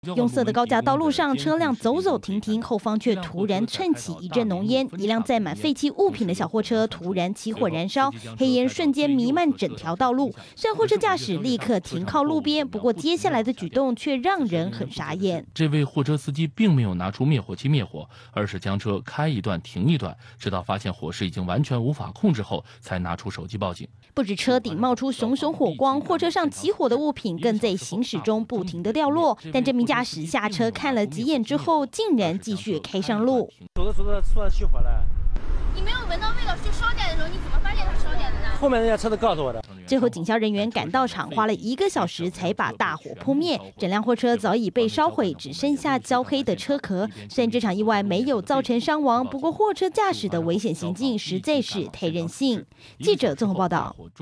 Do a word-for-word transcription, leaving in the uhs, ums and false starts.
拥塞的高架道路上，车辆走走停停，后方却突然窜起一阵浓烟。一辆载满废弃物品的小货车突然起火燃烧，黑烟瞬间弥漫整条道路。虽然货车驾驶立刻停靠路边，不过接下来的举动却让人很傻眼。 这位货车司机并没有拿出灭火器灭火，而是将车开一段停一段，直到发现火势已经完全无法控制后，才拿出手机报警。 不止车顶冒出熊熊火光，货车上起火的物品更在行驶中不停地掉落。但这名驾驶下车看了几眼之后，竟然继续开上路。 走着走着突然起火了。 你没有闻到味道就烧点的时候，你怎么发现它烧点的呢？ 后面人家车都告诉我的。 最后，警消人员赶到场，花了一个小时才把大火扑灭。整辆货车早已被烧毁，只剩下焦黑的车壳。虽然这场意外没有造成伤亡，不过货车驾驶的危险行径实在是太任性。记者综合报道。